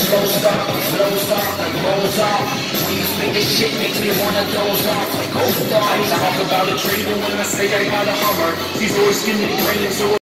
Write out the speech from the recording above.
slow start, like Mozart. When you spit this shit, makes me wanna doze off, like Ghost Dog. I talk about a dream, but when I say I got a Hummer, these boys give me brain, so